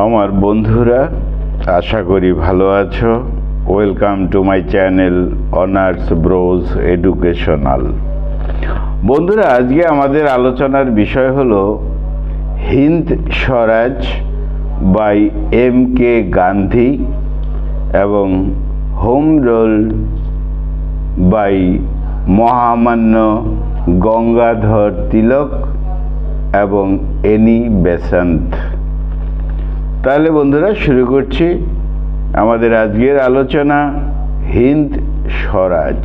আমার বন্ধুরা, আশা করি ভালো আছো। Welcome to my channel honours bros educational. বন্ধুরা, আজকে আমাদের আলোচনার বিষয় হলো হিন্দ স্বরাজ বাই এম.কে. গান্ধী এবং হোম রুল বাই মহামান্য গঙ্গাধর তিলক এবং এনি বেসান্ত। তাহলে বন্ধুরা, শুরু করছি আমাদের আজকের আলোচনা হিন্দ স্বরাজ।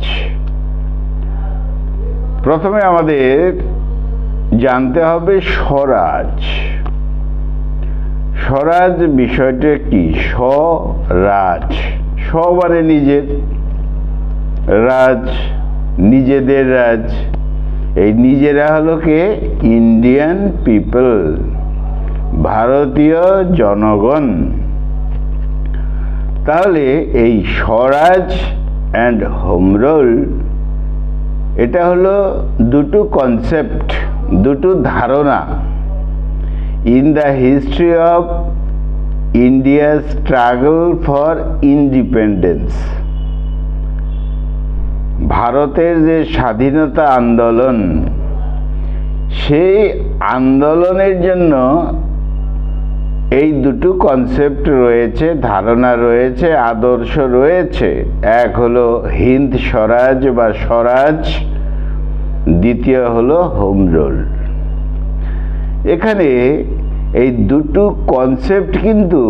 প্রথমে আমাদের জানতে হবে স্বরাজ। স্বরাজ বিষয়টা কি? স্বরাজ, সবারে নিজের, রাজ নিজেদের রাজ। এই নিজেরা হলো কে? ইন্ডিয়ান পিপল, ভারতীয় জনগণ। তাহলে এই স্বরাজ অ্যান্ড হোম রুল এটা হলো দুটো কনসেপ্ট, দুটো ধারণা in the history of India struggle for independence. ভারতের যে স্বাধীনতা আন্দোলন, সেই আন্দোলনের জন্য এই দুটো কনসেপ্ট রয়েছে, ধারণা রয়েছে, আদর্শ রয়েছে। এক হলো হিন্দ স্বরাজ বা স্বরাজ, দ্বিতীয় হলো হোম রুল। এখানে এই দুটো কনসেপ্ট কিন্তু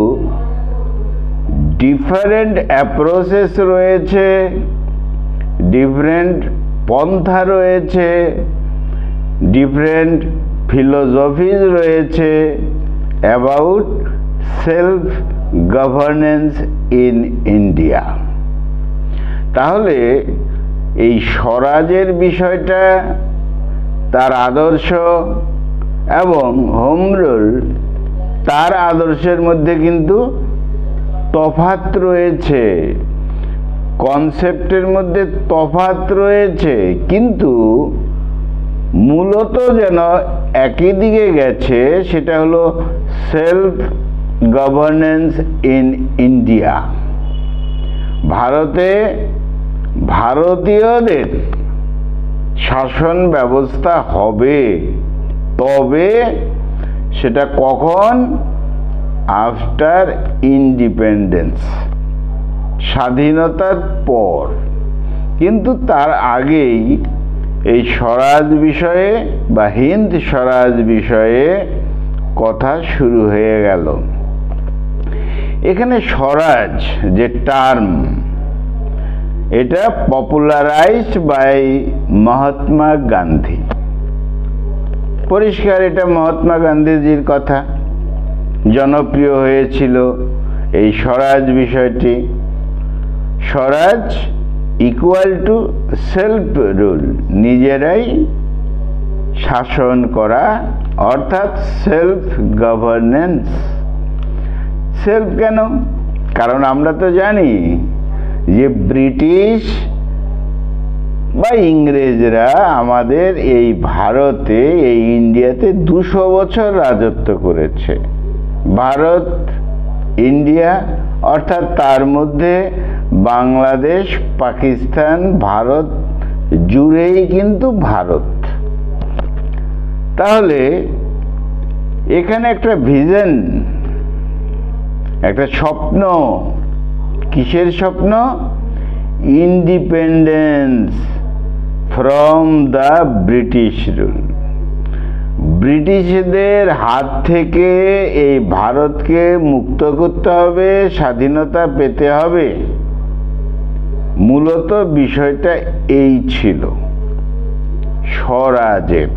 ডিফারেন্ট অ্যাপ্রোচেস রয়েছে, ডিফারেন্ট পন্থা রয়েছে, ডিফারেন্ট ফিলোসফিজ রয়েছে about self governance in India. তাহলে এই স্বরাজের বিষয়টা, তার আদর্শ, এবং হোম রুল তার আদর্শের মধ্যে কিন্তু তফাৎ রয়েছে, কনসেপ্টের মধ্যে তফাৎ রয়েছে, কিন্তু মূলত যেন একই দিকে গেছে। সেটা হলো সেলফ গভর্নেন্স ইন ইন্ডিয়া। ভারতে ভারতীয়দের শাসন ব্যবস্থা হবে, তবে সেটা কখন? আফটার ইন্ডিপেন্ডেন্স, স্বাধীনতার পর। কিন্তু তার আগেই এই স্বরাজ বিষয়ে বা হিন্দ স্বরাজ বিষয়ে কথা শুরু হয়ে গেল। এখানে স্বরাজ যে টার্ম, এটা পপুলারাইজড বাই মহাত্মা গান্ধী। পরিষ্কার এটা মহাত্মা গান্ধীজির কথা, জনপ্রিয় হয়েছিল এই স্বরাজ বিষয়টি। Swaraj equal to self rule, নিজেরাই শাসন করা, অর্থাৎ সেলফ গভর্নেন্স। সেলফ কেন? কারণ আমরা তো জানি যে ব্রিটিশ বা ইংরেজরা আমাদের এই ভারতে, এই ইন্ডিয়াতে 200 বছর রাজত্ব করেছে। ভারত, ইন্ডিয়া, অর্থাৎ তার মধ্যে বাংলাদেশ, পাকিস্তান, ভারত জুড়েই কিন্তু ভারত। তাহলে এখানে একটা ভিশন, একটা স্বপ্ন। কিসের স্বপ্ন? Independence from the British rule. ব্রিটিশদের হাত থেকে এই ভারতকে মুক্ত করতে হবে, স্বাধীনতা পেতে হবে। মূলত বিষয়টা এই ছিল স্বরাজের।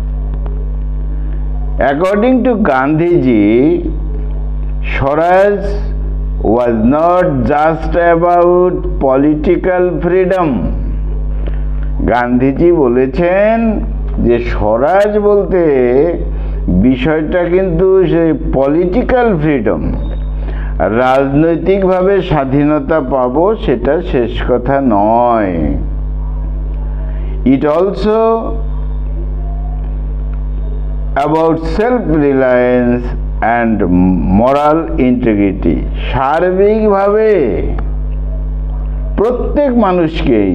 According to Gandhiji, Swaraj was not just about political freedom. Gandhiji বলেছেন যে স্বরাজ বলতে বিষয়টা কিন্তু সেই পলিটিক্যাল ফ্রিডম, রাজনৈতিকভাবে স্বাধীনতা পাবো সেটা শেষ কথা নয়। It also about self-reliance and moral integrity. সার্বিকভাবে প্রত্যেক মানুষকেই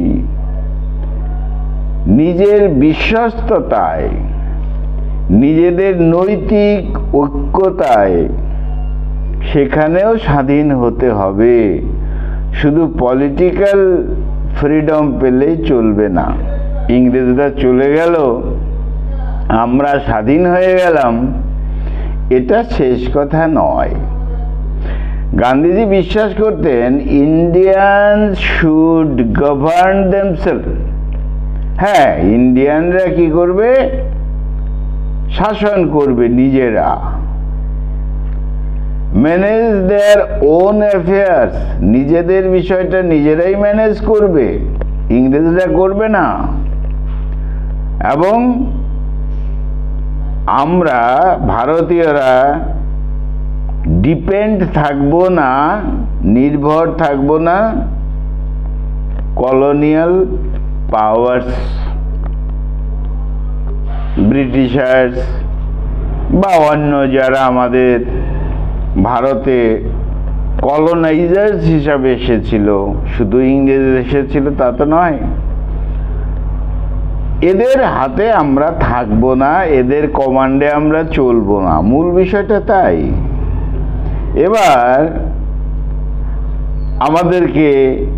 নিজের বিশ্বস্ততায়, নিজেদের নৈতিক ঐক্যতায় সেখানেও স্বাধীন হতে হবে। শুধু পলিটিক্যাল ফ্রিডম পেলেই চলবে না। ইংরেজরা চলে গেল, আমরা স্বাধীন হয়ে গেলাম, এটা শেষ কথা নয়। গান্ধীজি বিশ্বাস করতেন ইন্ডিয়ানস শুড গভর্ন দেমসেলফ। হ্যাঁ, ইন্ডিয়ানরা কি করবে? শাসন করবে নিজেরা। ম্যানেজ দেয়ার ওন অ্যাফেয়ার্স, নিজেদের বিষয়টা নিজেরাই ম্যানেজ করবে, ইংরেজরা করবে না। এবং আমরা ভারতীয়রা ডিপেন্ড থাকবো না, নির্ভর থাকবো না কলোনিয়াল পাওয়ার্স, ব্রিটিশার্স বা অন্য যারা আমাদের ভারতে কলোনাইজার্স হিসাবে এসেছিল। শুধু ইংরেজ এসেছিল তা তো নয়। এদের হাতে আমরা থাকবো না, এদের কমান্ডে আমরা চলবো না, মূল বিষয়টা তাই। এবার আমাদেরকে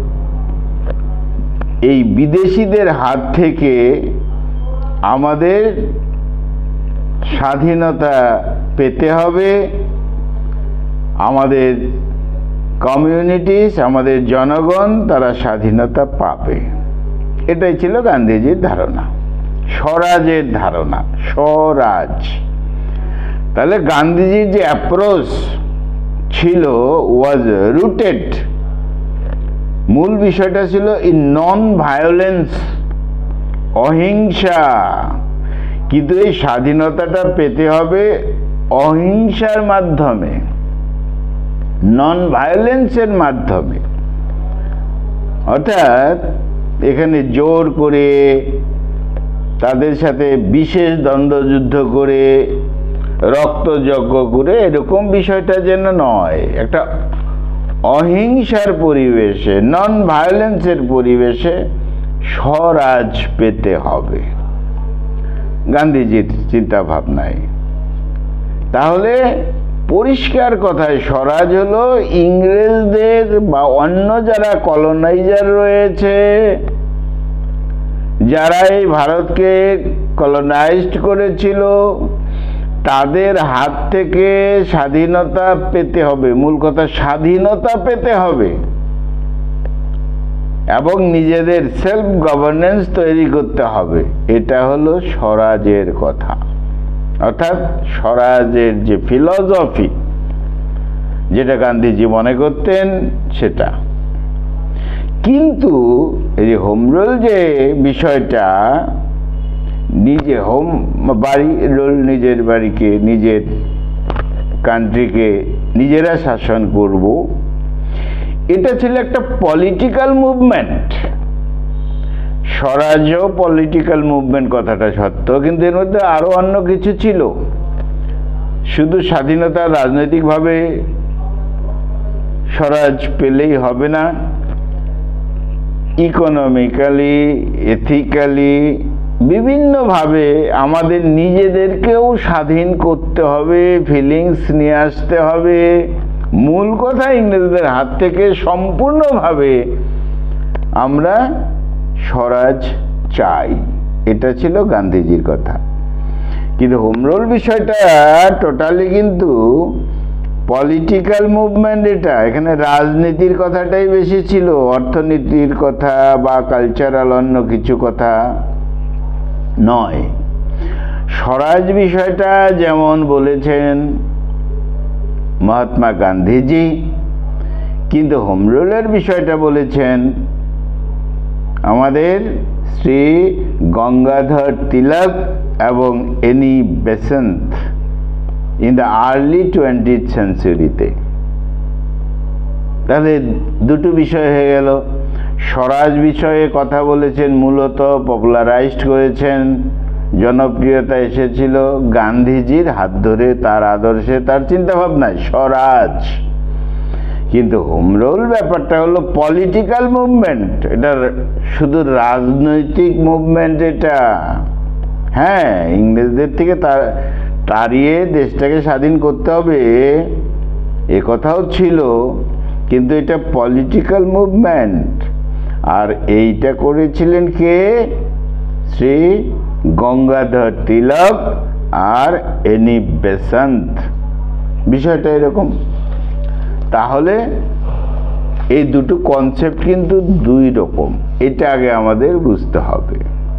এই বিদেশিদের হাত থেকে আমাদের স্বাধীনতা পেতে হবে। আমাদের কমিউনিটিস, আমাদের জনগণ তারা স্বাধীনতা পাবে। এটাই ছিল গান্ধীজির ধারণা, স্বরাজের ধারণা, স্বরাজ। তাহলে গান্ধীজির যে অ্যাপ্রোচ ছিল ওয়াজ রুটেড, মূল বিষয়টা ছিল ইন নন ভায়োলেন্স, অহিংসা। কিন্তু এই স্বাধীনতাটা পেতে হবে অহিংসার মাধ্যমে, নন ভায়োলেন্সের মাধ্যমে। অর্থাৎ এখানে জোর করে তাদের সাথে বিশেষ দ্বন্দ্বযুদ্ধ করে রক্তযজ্ঞ করে এরকম বিষয়টা যেন নয়, একটা অহিংসার পরিবেশে, নন ভায়োলেন্সের পরিবেশে স্বরাজ পেতে হবে গান্ধীজির চিন্তা ভাবনায়। তাহলে পরিষ্কার কথায় স্বরাজ হলো ইংরেজদের বা অন্য যারা কলোনাইজার রয়েছে, যারা এই ভারতকে কলোনাইজড করেছিল, তাদের হাত থেকে স্বাধীনতা পেতে হবে। মূল কথা স্বাধীনতা পেতে হবে এবং নিজেদের সেলফ গভর্নেন্স তৈরি করতে হবে। এটা হলো স্বরাজের কথা। অর্থাৎ স্বরাজের যে ফিলসফি, যেটা গান্ধীজি মনে করতেন সেটা। কিন্তু এই হোম রুল যে বিষয়টা, নিজে হোম বাড়ি রুল, নিজের বাড়িকে, নিজের কান্ট্রিকে নিজেরা শাসন করব, এটা ছিল একটা পলিটিক্যাল মুভমেন্ট। স্বরাজও পলিটিক্যাল মুভমেন্ট কথাটা সত্য, কিন্তু এর মধ্যে আরো অন্য কিছু ছিল। শুধু স্বাধীনতা রাজনৈতিকভাবে স্বরাজ পেলেই হবে না, ইকোনমিক্যালি, এথিক্যালি, বিভিন্নভাবে আমাদের নিজেদেরকেও স্বাধীন করতে হবে, ফিলিংস নিয়ে আসতে হবে। মূল কথা ইংরেজদের হাত থেকে সম্পূর্ণভাবে আমরা স্বরাজ চাই, এটা ছিল গান্ধীজির কথা। কিন্তু হোম রুল বিষয়টা টোটালি কিন্তু পলিটিক্যাল মুভমেন্ট। এটা এখানে রাজনীতির কথাটাই বেশি ছিল, অর্থনীতির কথা বা কালচারাল অন্য কিছু কথা নয়। স্বরাজ বিষয়টা যেমন বলেছেন মহাত্মা গান্ধীজি, কিন্তু হোম রুলের বিষয়টা বলেছেন আমাদের শ্রী গঙ্গাধর তিলক এবং Annie Besant in the early 20th সেঞ্চুরিতে। তাহলে দুটো বিষয় হয়ে গেল। স্বরাজ বিষয়ে কথা বলেছেন, মূলত পপুলারাইজড করেছেন জনপ্রিয়তা এসেছিল গান্ধীজির হাত ধরে, তার আদর্শে, তার চিন্তা ভাবনায়, স্বরাজ। কিন্তু হোম রুল ব্যাপারটা হলো পলিটিক্যাল মুভমেন্ট, এটা শুধু রাজনৈতিক মুভমেন্ট। এটা হ্যাঁ, ইংরেজদের থেকে তাড়িয়ে দেশটাকে স্বাধীন করতে হবে এ কথাও ছিল, কিন্তু এটা পলিটিক্যাল মুভমেন্ট। আর এইটা করেছিলেন কে? শ্রী গঙ্গাধর তিলক আর এনি বেসান্ত। বিষয়টা এরকম। তাহলে এই দুটো কনসেপ্ট কিন্তু দুই রকম, এটা আগে আমাদের বুঝতে হবে।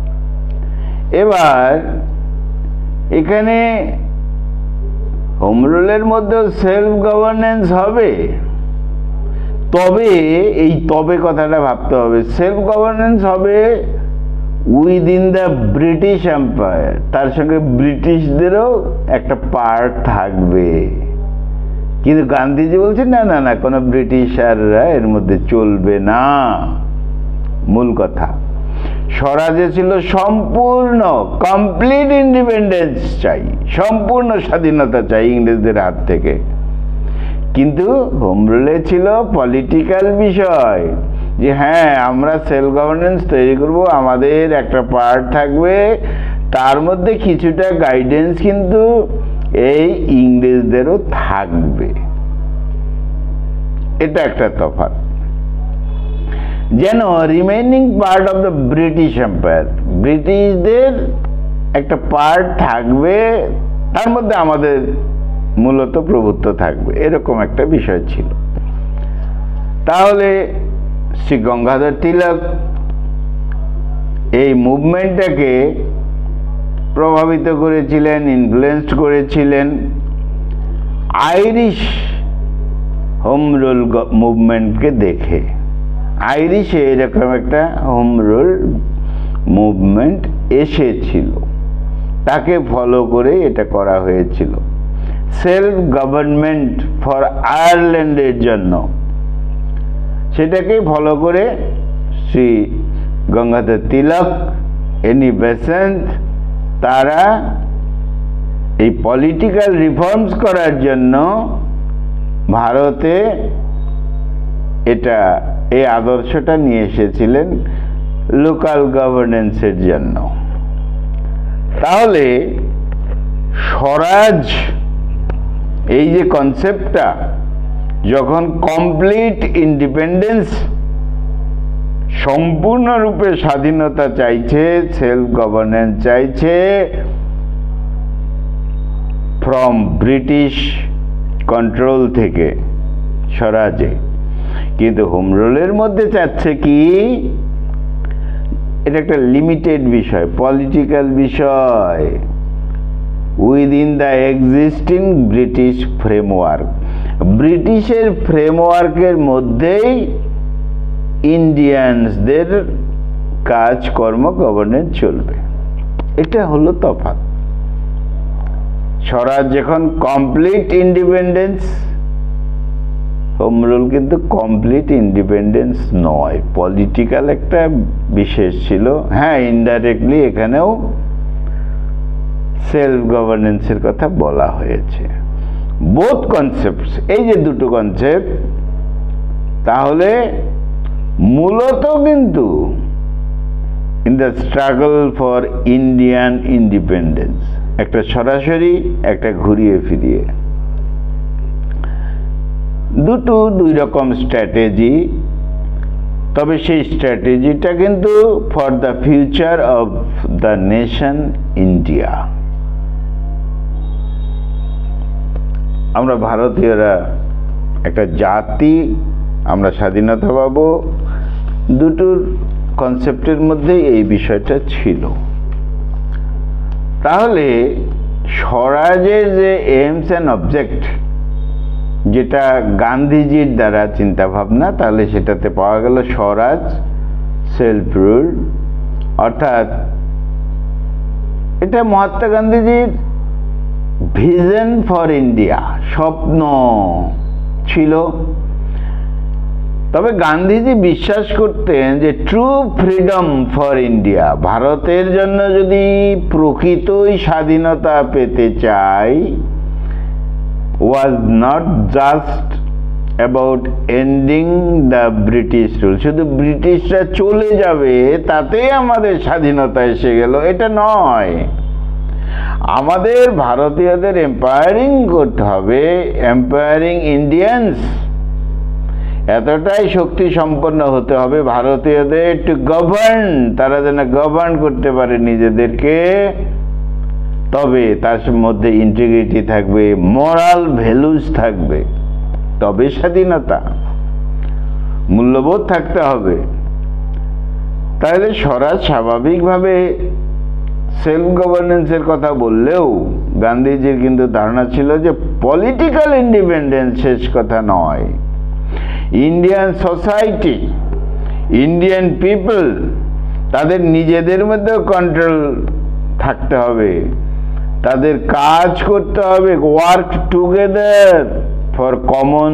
এবার এখানে হোম রুলের মধ্যেও সেলফ গভর্নেন্স হবে, তবে এই তবে কথাটা ভাবতে হবে। সেলফ গভর্নেন্স হবে উইদিন দ্য ব্রিটিশ এম্পায়ার, তার সঙ্গে ব্রিটিশদেরও একটা পার্ট থাকবে। কিন্তু গান্ধীজি বলছেন না না না, কোনো ব্রিটিশাররা এর মধ্যে চলবে না। মূল কথা, স্বরাজে ছিল সম্পূর্ণ কমপ্লিট ইন্ডিপেন্ডেন্স চাই, সম্পূর্ণ স্বাধীনতা চাই ইংরেজদের হাত থেকে। কিন্তু হোম রুলে ছিল পলিটিক্যাল বিষয়, যে হ্যাঁ আমরা সেলফ গভর্নেন্স তৈরি করব, আমাদের একটা পার্ট থাকবে, তার মধ্যে কিছুটা গাইডেন্স কিন্তু এই ইংরেজদেরও থাকবে। এটা একটা তফাৎ। যেন remaining part of the British empire, ব্রিটিশদের একটা পার্ট থাকবে, তার মধ্যে আমাদের মূলত প্রভুত্ব থাকবে, এরকম একটা বিষয় ছিল। তাহলে শ্রী গঙ্গাধর তিলক এই মুভমেন্টটাকে প্রভাবিত করেছিলেন, ইনফ্লুয়েন্সড করেছিলেন আইরিশ হোম রুল মুভমেন্টকে দেখে। আইরিশে এরকম একটা হোম রুল মুভমেন্ট এসেছিল, তাকে ফলো করে এটা করা হয়েছিল। সেলফ গভর্নমেন্ট ফর আয়ারল্যান্ডের জন্য সেটাকে ফলো করে শ্রী গঙ্গাধর তিলক, এনি বেসান্ত, তারা এই পলিটিক্যাল রিফর্মস করার জন্য ভারতে এই আদর্শটা নিয়ে এসেছিলেন লোকাল গভর্নেন্সের জন্য। তাহলে স্বরাজ এই যে কনসেপ্টটা, যখন কমপ্লিট ইন্ডিপেন্ডেন্স, সম্পূর্ণরূপে স্বাধীনতা চাইছে, সেলফ গভর্নেন্স চাইছে ফ্রম ব্রিটিশ কন্ট্রোল থেকে স্বরাজে, কিন্তু হোম রুলের মধ্যে চাচ্ছে কি, এটা একটা লিমিটেড বিষয়, পলিটিক্যাল বিষয়, within the existing British framework, ব্রিটিশের ফ্রেমওয়ার্কের মধ্যেই ইন্ডিয়ানসদের কাজকর্ম গভর্নেন্স চলবে। এটা হলো তফাৎ। স্বরাজ যখন কমপ্লিট ইন্ডিপেন্ডেন্স, হোম রুল কিন্তু কমপ্লিট ইন্ডিপেন্ডেন্স নয়, পলিটিক্যাল একটা বিশেষ ছিল। হ্যাঁ, ইনডাইরেক্টলি এখানেও সেলফ গভর্নেন্সের কথা বলা হয়েছে। বোথ কনসেপ্টস, এই যে দুটো কনসেপ্ট, তাহলে মূলত কিন্তু in the struggle for Indian independence, একটা সরাসরি, একটা ঘুরিয়ে ফিরিয়ে, দুই রকম স্ট্র্যাটেজি। তবে সেই স্ট্র্যাটেজিটা কিন্তু for the future of the nation India. আমরা ভারতীয়রা একটা জাতি, আমরা স্বাধীনতা পাবো, দুটোর কনসেপ্টের মধ্যেই এই বিষয়টা ছিল। তাহলে স্বরাজের যে এইমস অ্যান্ড অবজেক্ট, যেটা গান্ধীজির দ্বারা চিন্তা ভাবনা, তাহলে সেটাতে পাওয়া গেল স্বরাজ, সেলফ রুল, অর্থাৎ এটা মহাত্মা গান্ধীজির ভিশন ফর ইন্ডিয়া, স্বপ্ন ছিল। তবে গান্ধীজি বিশ্বাস করতেন যে ট্রু ফ্রিডম ফর ইন্ডিয়া, ভারতের জন্য যদি প্রকৃতই স্বাধীনতা পেতে চাই, was not just about ending the British rule, শুধু ব্রিটিশরা চলে যাবে তাতেই আমাদের স্বাধীনতা এসে গেল, এটা নয়। আমাদের ভারতীয়দের এম্পায়ারিং করতে হবে, এম্পায়ারিং ইন্ডিয়ানস, এতটাই শক্তি সম্পন্ন হতে হবে ভারতীয়দের টু গভর্ন, তারা যেন গভর্ন করতে পারে নিজেদেরকে, তবে তার মধ্যে ইন্টিগ্রিটি থাকবে, মোরাল ভ্যালুস থাকবে, তবে স্বাধীনতা, মূল্যবোধ থাকতে হবে। তাহলে স্বরাজ স্বাভাবিকভাবে সেলফ গভর্নেন্সের কথা বললেও গান্ধীজির কিন্তু ধারণা ছিল যে পলিটিক্যাল ইন্ডিপেন্ডেন্স শেষ কথা নয়। ইন্ডিয়ান সোসাইটি, ইন্ডিয়ান পিপল, তাদের নিজেদের মধ্যেও কন্ট্রোল থাকতে হবে, তাদের কাজ করতে হবে, work together for common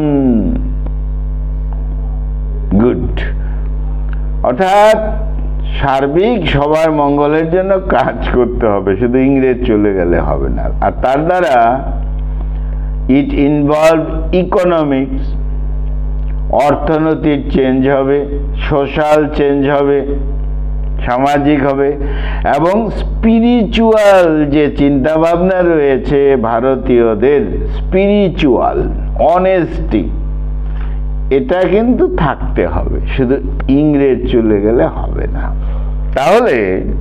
good, অর্থাৎ সার্বিক সবার মঙ্গলের জন্য কাজ করতে হবে, শুধু ইংরেজ চলে গেলে হবে না। আর তার দ্বারা ইট ইনভলভ ইকোনমিক্স, অর্থনৈতিক চেঞ্জ হবে, সোশ্যাল চেঞ্জ হবে, সামাজিক হবে, এবং স্পিরিচুয়াল যে চিন্তাভাবনা রয়েছে ভারতীয়দের, স্পিরিচুয়াল অনেস্টি, এটা কিন্তু থাকতে হবে, শুধু ইংরেজ চলে গেলে হবে না। তাহলে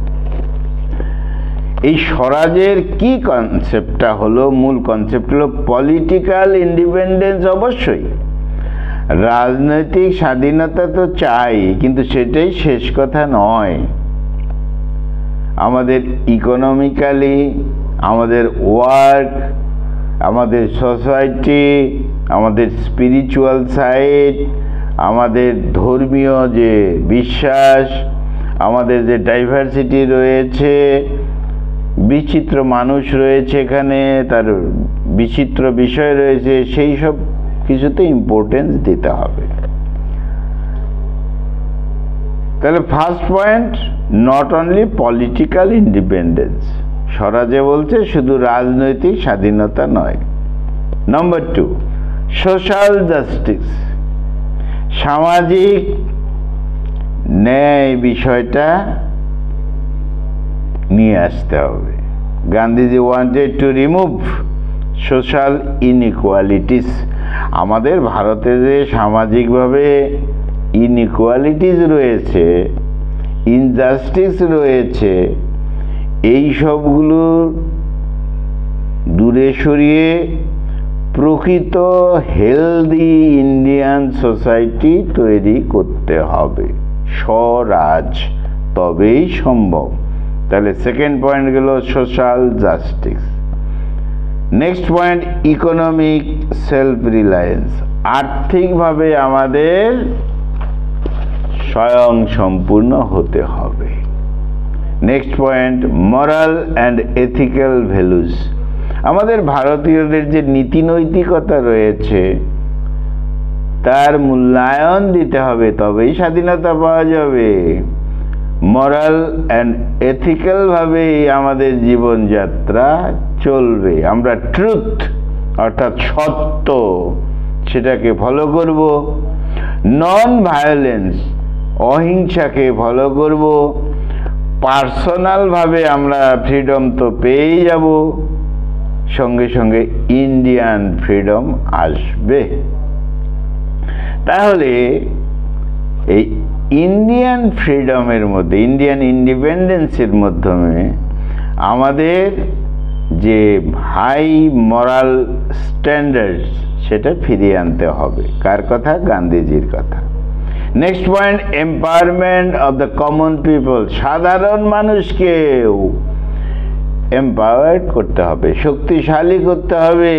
এই স্বরাজের কি কনসেপ্টটা হলো, মূল কনসেপ্ট হলো পলিটিক্যাল ইন্ডিপেন্ডেন্স। অবশ্যই রাজনৈতিক স্বাধীনতা তো চাই, কিন্তু সেটাই শেষ কথা নয়। আমাদের ইকোনমিক্যালি, আমাদের ওয়ার্ক, আমাদের সোসাইটি, আমাদের স্পিরিচুয়াল সাইড, আমাদের ধর্মীয় যে বিশ্বাস, আমাদের যে ডাইভার্সিটি রয়েছে, বিচিত্র মানুষ রয়েছে এখানে, তার বিচিত্র বিষয় রয়েছে, সেই সব কিছুতে ইম্পর্টেন্স দিতে হবে। তাহলে first point, not only political independence, স্বরাজে বলছে শুধু রাজনৈতিক স্বাধীনতা নয়। নম্বর 2, সোশ্যাল জাস্টিস, সামাজিক ন্যায় বিষয়টা নিয়ে আসতে হবে। Gandhiji wanted to remove social inequalities, আমাদের ভারতে যে সামাজিকভাবে ইনইকুয়ালিটিস রয়েছে, ইনজাস্টিস রয়েছে, এই সবগুলো দূরে সরিয়ে প্রকৃত হেলদি ইন্ডিয়ান সোসাইটি তৈরি করতে হবে, স্বরাজ, তবেই সম্ভব। তাহলে সেকেন্ড পয়েন্ট গেল social justice. Next point, economic self reliance, আর্থিকভাবে আমাদের স্বয়ং সম্পূর্ণ হতে হবে। Next point, moral and ethical values, আমাদের ভারতীয়দের যে নীতি নৈতিকতা রয়েছে তার মূল্যায়ন দিতে হবে, তবেই স্বাধীনতা পাওয়া যাবে। মোরাল অ্যান্ড এথিক্যাল ভাবেই আমাদের জীবনযাত্রা চলবে, আমরা ট্রুথ অর্থাৎ সত্য সেটাকে ফলো করব, নন ভায়োলেন্স অহিংসাকে ফলো করব, পার্সোনালভাবে আমরা ফ্রিডম তো পেয়েই যাব, সঙ্গে সঙ্গে ইন্ডিয়ান ফ্রিডম আসবে। তাহলে এই ইন্ডিয়ান ফ্রিডমের মধ্যে, ইন্ডিয়ান ইন্ডিপেন্ডেন্সের মাধ্যমে আমাদের যে হাই মরাল স্ট্যান্ডার্ডস সেটা ফিরিয়ে আনতে হবে। কার কথা? গান্ধীজির কথা। Next point, empowerment of the common people, সাধারণ মানুষকেও এম্পাওয়ার্ড করতে হবে, শক্তিশালী করতে হবে,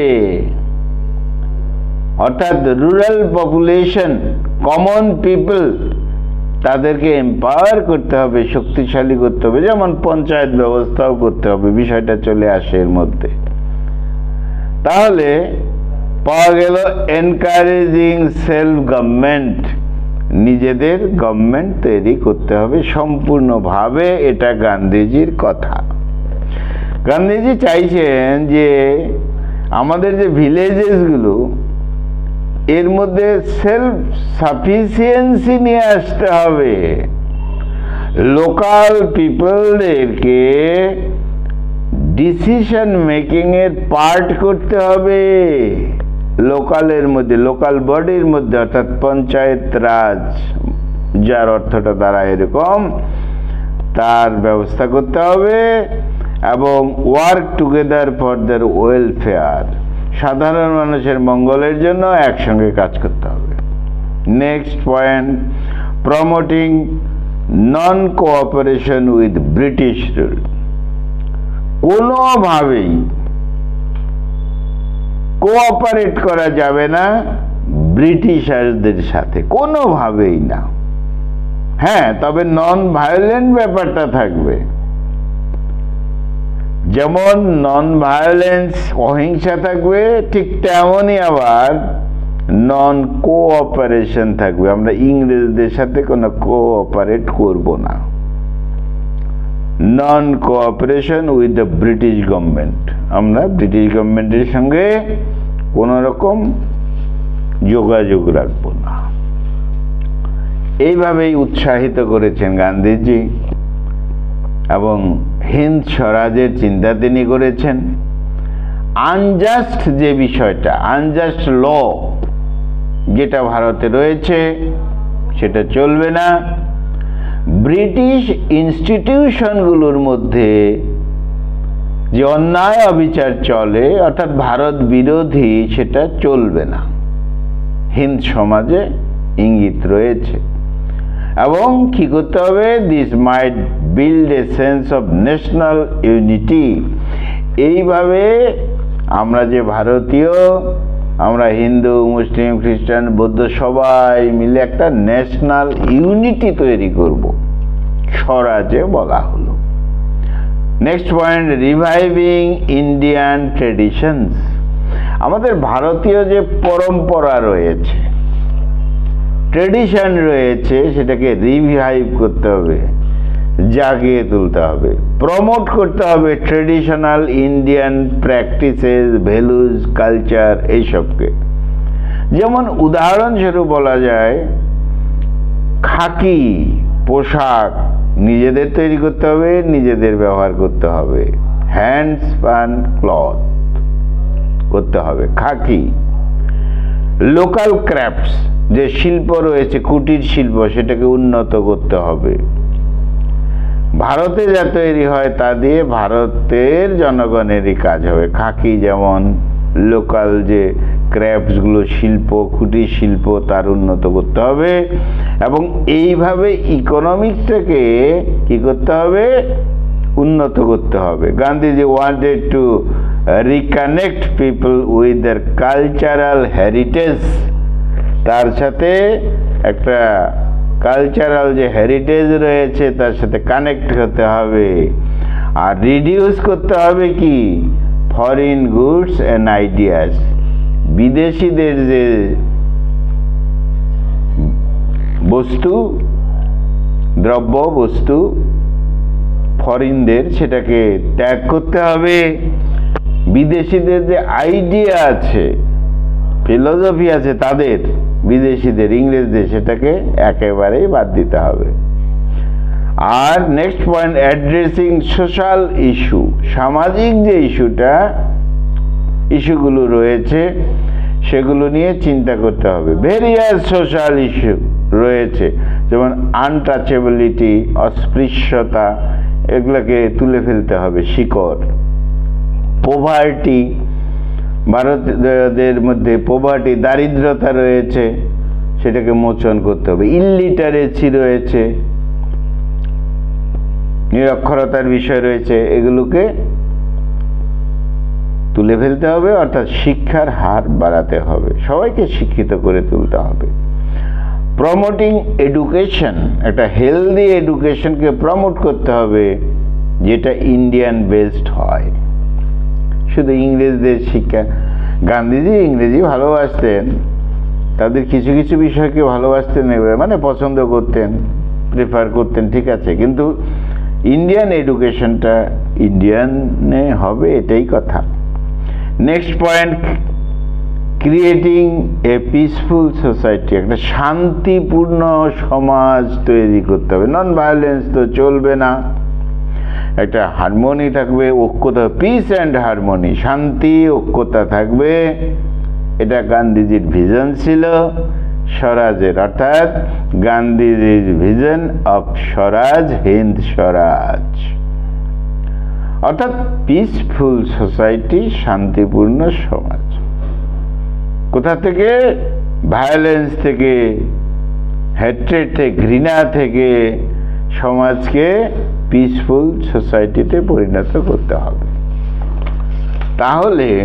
অর্থাৎ রুরাল পপুলেশন, কমন পিপল, তাদেরকে এম্পাওয়ার করতে হবে, শক্তিশালী করতে হবে, যেমন পঞ্চায়েত ব্যবস্থাও করতে হবে, বিষয়টা চলে আসে এর মধ্যে। তাহলে পাওয়া গেল এনকারেজিং সেলফ গভর্নমেন্ট, নিজেদের গভর্নমেন্ট তৈরি করতে হবে সম্পূর্ণভাবে। এটা গান্ধীজির কথা। গান্ধীজি চাইছেন যে আমাদের যে ভিলেজেসগুলো এর মধ্যে সেলফ সাফিসিয়েন্সি নিয়ে আসতে হবে। লোকাল পিপলদেরকে ডিসিশন মেকিং এর পার্ট করতে হবে। লোকালের মধ্যে, লোকাল বডির মধ্যে, অর্থাৎ পঞ্চায়েত রাজ যার অর্থটা দাঁড়ায় এরকম, তার ব্যবস্থা করতে হবে এবং work together for their welfare, সাধারণ মানুষের মঙ্গলের জন্য একসঙ্গে কাজ করতে হবে। Next point, promoting non cooperation with British rule. কোনোভাবেই কোঅপারেট করা যাবে না ব্রিটিশারদের সাথে, কোনোভাবেই না। হ্যাঁ, তবে নন ভায়োলেন্ট ব্যাপারটা থাকবে। যেমন নন ভায়োলেন্স, অহিংসা থাকবে, ঠিক তেমনই আবার নন কোঅপারেশন থাকবে। আমরা ইংরেজদের সাথে কোনো কোঅপারেট করব না। Non cooperation with the British government, আমরা ব্রিটিশ গভর্নমেন্টের সঙ্গে কোন রকম যোগাযোগ রাখব না। এইভাবেই উৎসাহিত করেছেন গান্ধীজি এবং হিন্দ স্বরাজের চিন্তা তিনি করেছেন। আনজাস্ট যে বিষয়টা, আনজাস্ট ল যেটা ভারতে রয়েছে সেটা চলবে না। ব্রিটিশ ইনস্টিটিউশনগুলোর মধ্যে যে অন্যায় অবিচার চলে, অর্থাৎ ভারত বিরোধী, সেটা চলবে না। হিন্দ সমাজে ইঙ্গিত রয়েছে। এবং কি করতে হবে? This might build a sense of national unity. এইভাবে আমরা যে ভারতীয়, আমরা হিন্দু, মুসলিম, খ্রিস্টান, বৌদ্ধ সবাই মিলে একটা ন্যাশনাল ইউনিটি তৈরি করব, স্বরাজে বলা হলো। Next point, reviving Indian traditions. আমাদের ভারতীয় যে পরম্পরা রয়েছে, ট্রেডিশন রয়েছে, সেটাকে রিভাইভ করতে হবে, জাগিয়ে তুলতে হবে, প্রমোট করতে হবে traditional Indian practices, values, culture, এইসবকে। যেমন উদাহরণস্বরূপ বলা যায়, খাকি পোশাক নিজেদের তৈরি করতে হবে, নিজেদের ব্যবহার করতে হবে। হ্যান্ড স্পান ক্লথ করতে হবে, খাকি। লোকাল ক্রাফটস, যে শিল্প রয়েছে, কুটির শিল্প, সেটাকে উন্নত করতে হবে। ভারতে যা তৈরি হয় তা দিয়ে ভারতের জনগণেরই কাজ হবে। খাকি যেমন লোকাল যে ক্রাফটসগুলো, শিল্প, কুটির শিল্প, তার উন্নত করতে হবে। এবং এইভাবে ইকোনমিক্সটাকে কি করতে হবে? উন্নত করতে হবে। Gandhiji wanted to reconnect people with their cultural heritage. তার সাথে একটা কালচারাল যে হেরিটেজ রয়েছে তার সাথে কানেক্ট হতে হবে। আর রিডিউস করতে হবে কি? Foreign goods and ideas. বিদেশিদের যে বস্তু, দ্রব্য বস্তু, ফরেনদের, সেটাকে ত্যাগ করতে হবে। বিদেশিদের যে আইডিয়া আছে, ফিলোসফি আছে তাদের, বিদেশিদের, ইংরেজদের, সেটাকে একেবারেই বাদ দিতে হবে। আর next point, addressing social issue. সামাজিক যে ইস্যুগুলো রয়েছে সেগুলো নিয়ে চিন্তা করতে হবে। ভেরিয়াস সোশ্যাল ইস্যু রয়েছে, যেমন আনটাচেবিলিটি, অস্পৃশ্যতা, এগুলোকে তুলে ফেলতে হবে শিকড়। পোভার্টি, ভারতীয়দের মধ্যে পোভার্টি, দারিদ্রতা রয়েছে, সেটাকে মোচন করতে হবে। ইলিটারেসি রয়েছে, নিরক্ষরতার বিষয় রয়েছে, এগুলোকে তুলে ফেলতে হবে। অর্থাৎ শিক্ষার হার বাড়াতে হবে, সবাইকে শিক্ষিত করে তুলতে হবে। প্রমোটিং এডুকেশন, একটা হেলদি এডুকেশনকে প্রমোট করতে হবে, যেটা ইন্ডিয়ান বেসড হয়। শুধু ইংরেজদের শিক্ষা, গান্ধীজি ইংরেজি ভালোবাসতেন, তাদের কিছু কিছু বিষয়কে ভালোবাসতেন, মানে পছন্দ করতেন, প্রেফার করতেন, ঠিক আছে, কিন্তু ইন্ডিয়ান এডুকেশনটা ইন্ডিয়ানে হবে, এটাই কথা। Next point, creating a peaceful society, একটা শান্তিপূর্ণ সমাজ তৈরি করতে হবে। নন ভায়োলেন্স তো চলবে না, একটা হারমোনি থাকবে, ঐক্যতা, পিস অ্যান্ড হারমোনি, শান্তি ঐক্যতা থাকবে। এটা গান্ধীজির ভিশন ছিল স্বরাজের, অর্থাৎ গান্ধীজির ভিশন অফ স্বরাজ, হিন্দ স্বরাজ, অর্থাৎ পিসফুল সোসাইটি, শান্তিপূর্ণ সমাজ। কোথা থেকে? ভায়োলেন্স থেকে, হ্যাট্রেড থেকে, ঘৃণা থেকে সমাজকে পিসফুল সোসাইটিতে পরিণত করতে হবে। তাহলে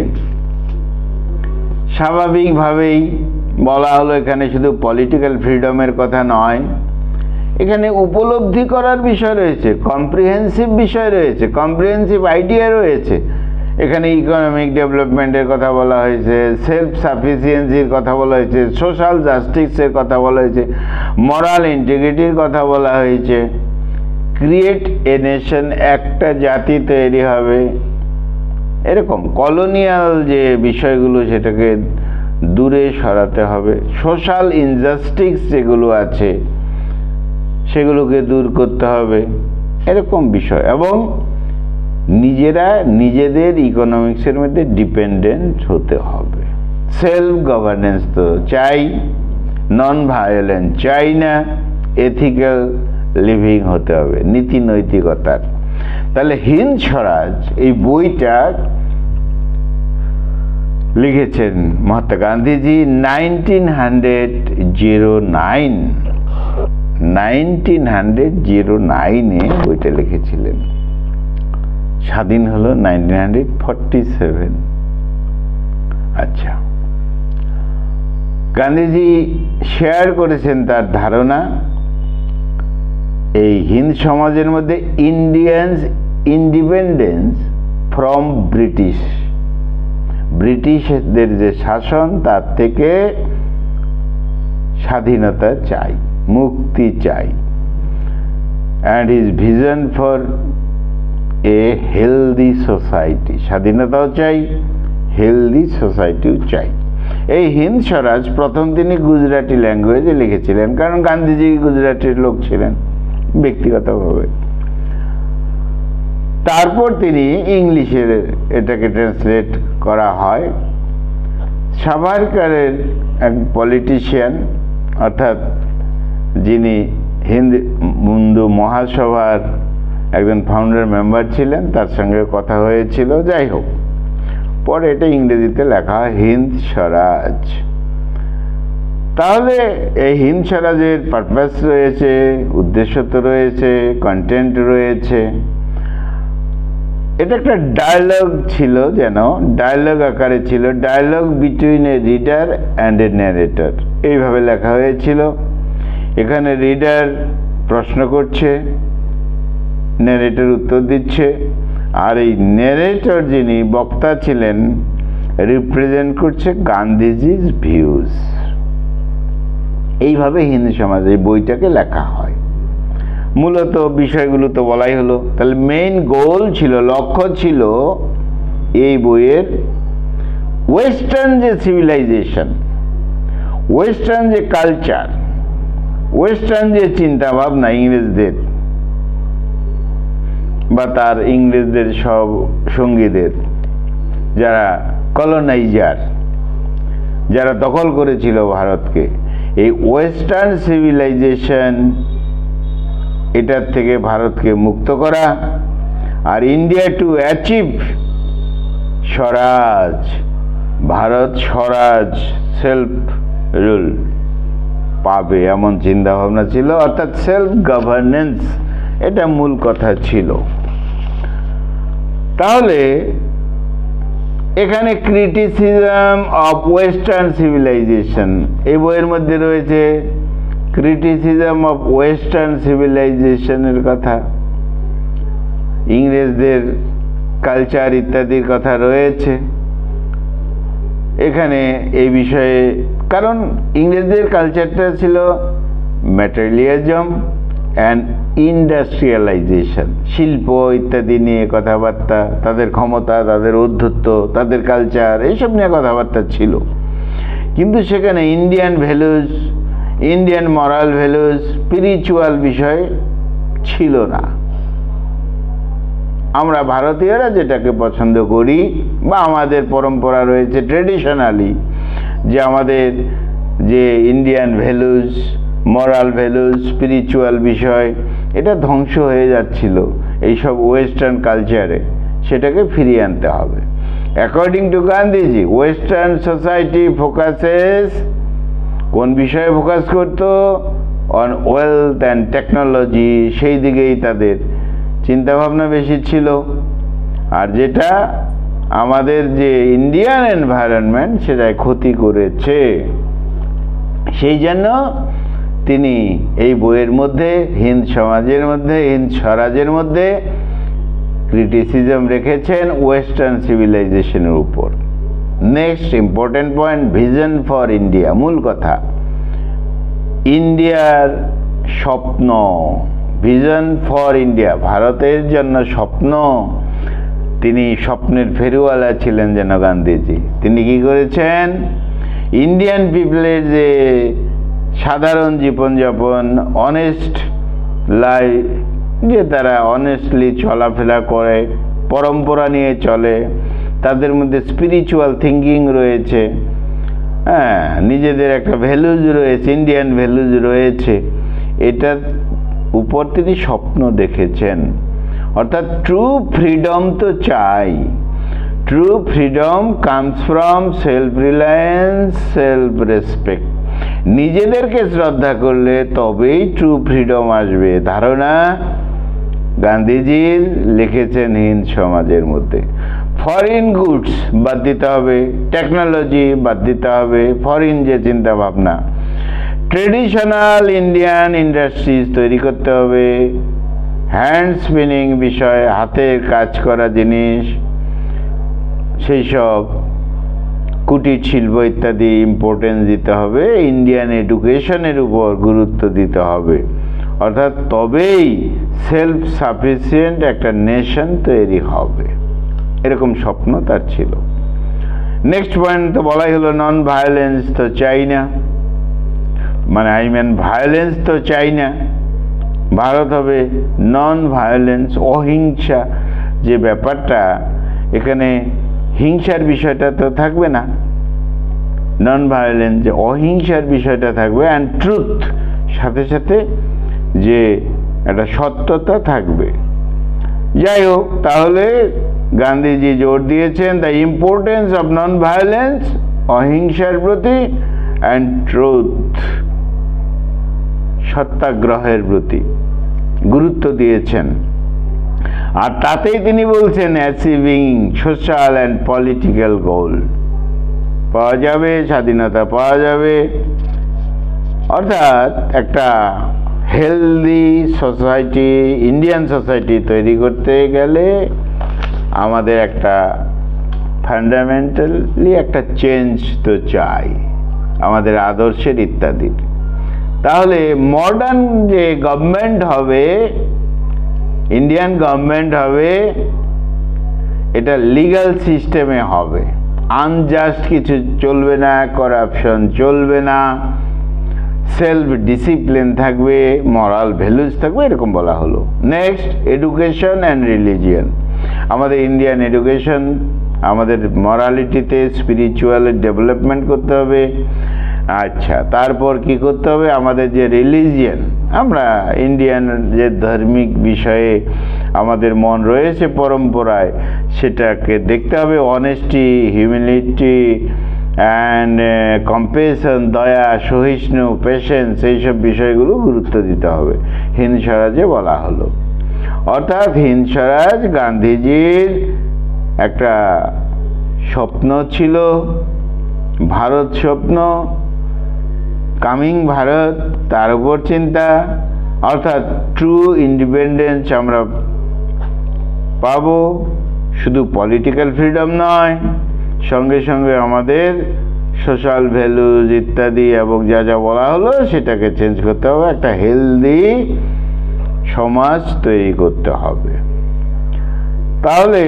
স্বাভাবিকভাবেই বলা হলো এখানে শুধু পলিটিক্যাল ফ্রিডমের কথা নয়, এখানে উপলব্ধি করার বিষয় রয়েছে, কম্প্রিহেন্সিভ বিষয় রয়েছে, কম্প্রিহেন্সিভ আইডিয়া রয়েছে। এখানে ইকোনমিক ডেভেলপমেন্টের কথা বলা হয়েছে, সেলফ সাফিসিয়েন্সির কথা বলা হয়েছে, সোশ্যাল জাস্টিসের কথা বলা হয়েছে, মরাল ইন্টিগ্রিটির কথা বলা হয়েছে, ক্রিয়েট এ নেশন, একটা জাতি তৈরি হবে, এরকম কলোনিয়াল যে বিষয়গুলো সেটাকে দূরে সরাতে হবে, সোশ্যাল ইনজাস্টিস যেগুলো আছে সেগুলোকে দূর করতে হবে, এরকম বিষয়। এবং নিজেরা নিজেদের ইকোনমিক্সের মধ্যে ডিপেন্ডেন্ট হতে হবে। সেলফ গভর্নেন্স তো চাই, নন ভায়োলেন্স চাই না, এথিক্যাল লিভিং হতে হবে, নীতি নৈতিকতার। তাহলে হিন্দ স্বরাজ এই বইটা লিখেছেন মহাত্মা গান্ধীজি 1909 বইটা লিখেছিলেন। স্বাধীন হলো 1947। আচ্ছা, গান্ধীজি শেয়ার করেছেন তার ধারণা এই হিন্দ সমাজের মধ্যে ইন্ডিয়ানস ইন্ডিপেন্ডেন্স ফ্রম ব্রিটিশদের যে শাসন তার থেকে স্বাধীনতা চাই, মুক্তি চাই, and his vision for a healthy society, স্বাধীনতাও চাই, হেলদি সোসাইটিও চাই। এই হিন্দ স্বরাজ প্রথম তিনি গুজরাটি ল্যাঙ্গুয়েজে লিখেছিলেন, কারণ গান্ধীজি গুজরাটির লোক ছিলেন ব্যক্তিগতভাবে। তারপর তিনি ইংলিশে এটাকে ট্রান্সলেট করা হয়। সাভারকারের এক পলিটিশিয়ান, অর্থাৎ যিনি হিন্দু মহাসভার একজন ফাউন্ডার মেম্বার ছিলেন, তার সঙ্গে কথা হয়েছিল। যাই হোক, পরে এটা ইংরেজিতে লেখা হয় হিন্দ স্বরাজ। তাহলে এই হিন্দ স্বরাজের পারপাস রয়েছে, উদ্দেশ্য তো রয়েছে, কন্টেন্ট রয়েছে। এটা একটা ডায়ালগ ছিল, যেন ডায়ালগ আকারে ছিল, dialogue between a reader and a narrator, এইভাবে লেখা হয়েছিল। এখানে রিডার প্রশ্ন করছে, ন্যারেটর উত্তর দিচ্ছে, আর এই ন্যারেটর যিনি বক্তা ছিলেন রিপ্রেজেন্ট করছে গান্ধীজির ভিউজ। এইভাবে হিন্দু সমাজে এই বইটাকে লেখা হয়। মূলত বিষয়গুলো তো বলাই হলো। তাহলে মেইন গোল ছিল, লক্ষ্য ছিল এই বইয়ের ওয়েস্টার্ন যে সিভিলাইজেশন, ওয়েস্টার্ন যে কালচার, ওয়েস্টার্ন যে চিন্তা ভাবনা ইংরেজদের বা তার ইংরেজদের সব সঙ্গীদের, যারা কলোনাইজার, যারা দখল করেছিল ভারতকে, এই ওয়েস্টার্ন সিভিলাইজেশন এটার থেকে ভারতকে মুক্ত করা, আর India to achieve Swaraj, Bharat Swaraj, self rule পাবে এমন চিন্তা ভাবনা ছিল, অর্থাৎ সেলফ গভর্নেন্স, এটা মূল কথা ছিল। তাহলে এখানে ক্রিটিসিজম অফ ওয়েস্টার্ন সিভিলাইজেশন, এই বইয়ের মধ্যে রয়েছে ক্রিটিসিজম অফ ওয়েস্টার্ন সিভিলাইজেশনের কথা, ইংরেজদের কালচার ইত্যাদির কথা রয়েছে। এখানে এই বিষয়ে কারণ ইংরেজদের কালচারটা ছিল ম্যাটেরিয়ালিজম অ্যান্ড ইন্ডাস্ট্রিয়ালাইজেশন, শিল্প ইত্যাদি নিয়ে কথাবার্তা, তাদের ক্ষমতা, তাদের ঔদ্ধত্য, তাদের কালচার, এইসব নিয়ে কথাবার্তা ছিল। কিন্তু সেখানে Indian values, Indian moral values, spiritual বিষয় ছিল না। আমরা ভারতীয়রা যেটাকে পছন্দ করি বা আমাদের পরম্পরা রয়েছে ট্রেডিশনালি, যে আমাদের যে Indian values, moral values, spiritual বিষয়, এটা ধ্বংস হয়ে যাচ্ছিল এইসব ওয়েস্টার্ন কালচারে, সেটাকে ফিরিয়ে আনতে হবে। According to Gandhiji, western society focuses, কোন বিষয়ে ফোকাস করতো? অন ওয়েলথ অ্যান্ড টেকনোলজি, সেই দিকেই তাদের চিন্তাভাবনা বেশি ছিল। আর যেটা আমাদের যে ইন্ডিয়ান এনভায়রনমেন্ট, সেটাই ক্ষতি করেছে। সেই জন্য তিনি এই বইয়ের মধ্যে হিন্দ সমাজের মধ্যে, হিন্দ স্বরাজের মধ্যে ক্রিটিসিজম রেখেছেন ওয়েস্টার্ন সিভিলাইজেশনের উপর। Next important point, vision for India. মূল কথা, ইন্ডিয়ার স্বপ্ন, ভিশন ফর ইন্ডিয়া, ভারতের জন্য স্বপ্ন। তিনি স্বপ্নের ফেরিওয়ালা ছিলেন যেন গান্ধীজি। তিনি কি করেছেন? ইন্ডিয়ান পিপলের যে সাধারণ জীবনযাপন, অনেস্ট লাইফ, যে তারা অনেস্টলি চলাফেরা করে, পরম্পরা নিয়ে চলে, তাদের মধ্যে স্পিরিচুয়াল থিঙ্কিং রয়েছে, হ্যাঁ, নিজেদের একটা ভ্যালুজ রয়েছে, ইন্ডিয়ান ভ্যালুজ রয়েছে, এটার উপর তিনি স্বপ্ন দেখেছেন। অর্থাৎ ট্রু ফ্রিডম তো চাই। True freedom comes from self reliance, self respect. নিজেদেরকে শ্রদ্ধা করলে তবেই ট্রু ফ্রিডম আসবে, ধারণা গান্ধীজির লিখেছেন হিন্দ সমাজের মধ্যে। ফরেন গুডস বাদ দিতে হবে, টেকনোলজি বাদ দিতে হবে, ফরেন যে চিন্তা ভাবনা, ট্রেডিশনাল ইন্ডিয়ান ইন্ডাস্ট্রিজ তৈরি করতে হবে, হ্যান্ড স্পিনিং বিষয়, হাতের কাজ করা জিনিস, সেই সব কুটির শিল্প ইত্যাদি ইম্পর্টেন্স দিতে হবে। ইন্ডিয়ান এডুকেশনের উপর গুরুত্ব দিতে হবে। অর্থাৎ তবেই সেলফ সাফিসিয়েন্ট একটা নেশন তৈরি হবে, এরকম স্বপ্ন তার ছিল। নেক্সট পয়েন্ট তো বলাই হলো, নন ভায়োলেন্স তো চাই না, মানে ভায়োলেন্স তো চাই না। ভারত হবে নন ভায়োলেন্স, অহিংসা যে ব্যাপারটা, এখানে হিংসার বিষয়টা তো থাকবে না। নন ভায়োলেন্স, যে অহিংসার বিষয়টা থাকবে, অ্যান্ড ট্রুথ, সাথে সাথে যে একটা সত্যতা থাকবে। যাই হোক, তাহলে গান্ধীজি জোর দিয়েছেন the importance of non violence, অহিংসার প্রতি, অ্যান্ড ট্রুথ, সত্যাগ্রহের প্রতি গুরুত্ব দিয়েছেন। আর তাতেই তিনি বলছেন achieving social and political goal, পাওয়া যাবে, স্বাধীনতা পাওয়া যাবে। অর্থাৎ একটা হেলদি সোসাইটি, ইন্ডিয়ান সোসাইটি তৈরি করতে গেলে আমাদের একটা ফান্ডামেন্টালি একটা চেঞ্জ তো চাই, আমাদের আদর্শের ইত্যাদির। তাহলে মডার্ন যে গভর্নমেন্ট হবে, ইন্ডিয়ান গভর্নমেন্ট হবে, এটা লিগ্যাল সিস্টেমে হবে, আনজাস্ট কিছু চলবে না, করাপশন চলবে না, সেলফ ডিসিপ্লিন থাকবে, মরাল ভ্যালুজ থাকবে, এরকম বলা হলো। Next, education and religion. আমাদের ইন্ডিয়ান এডুকেশন, আমাদের মরালিটিতে স্পিরিচুয়াল ডেভেলপমেন্ট করতে হবে। আচ্ছা, তারপর কি করতে হবে? আমাদের যে রিলিজিয়ন, আমরা ইন্ডিয়ান যে ধার্মিক বিষয়ে আমাদের মন রয়েছে পরম্পরায়, সেটাকে দেখতে হবে। অনেস্টি, হিউম্যানিটি অ্যান্ড কম্পেশন, দয়া, সহিষ্ণু, পেশেন্স, এইসব বিষয়গুলো গুরুত্ব দিতে হবে, হিন্দ স্বরাজে বলা হলো। অর্থাৎ হিন্দ স্বরাজ গান্ধীজির একটা স্বপ্ন ছিল, ভারত স্বপ্ন, কামিং ভারত, তার উপর চিন্তা। অর্থাৎ ট্রু ইন্ডিপেন্ডেন্স আমরা পাবো, শুধু পলিটিক্যাল ফ্রিডম নয়, সঙ্গে সঙ্গে আমাদের সোশ্যাল ভ্যালুজ ইত্যাদি এবং যা যা বলা হলো সেটাকে চেঞ্জ করতে হবে, একটা হেলদি সমাজ তৈরি করতে হবে। তাহলে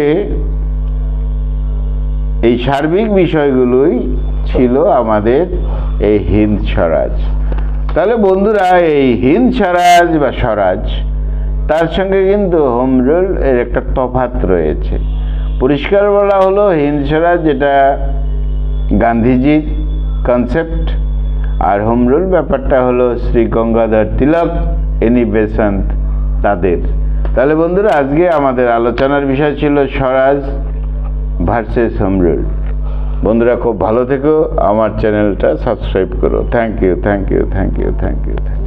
এই সার্বিক বিষয়গুলোই ছিল আমাদের এই হিন্দ স্বরাজ। তাহলে বন্ধুরা, এই হিন্দ স্বরাজ বা স্বরাজ তার সঙ্গে কিন্তু হোম রুল এর একটা তফাৎ রয়েছে। পরিষ্কার বলা হলো হিন্দ স্বরাজ যেটা গান্ধীজির কনসেপ্ট, আর হোম রুল ব্যাপারটা হলো শ্রী গঙ্গাধর তিলক, এনি বেসান্ত তাদের। তাহলে বন্ধুরা, আজকে আমাদের আলোচনার বিষয় ছিল স্বরাজ ভার্সেস হোম রুল। বন্ধুরা খুব ভালো থেকো, আমার চ্যানেলটা সাবস্ক্রাইব করো। Thank you, thank you, thank you, thank you.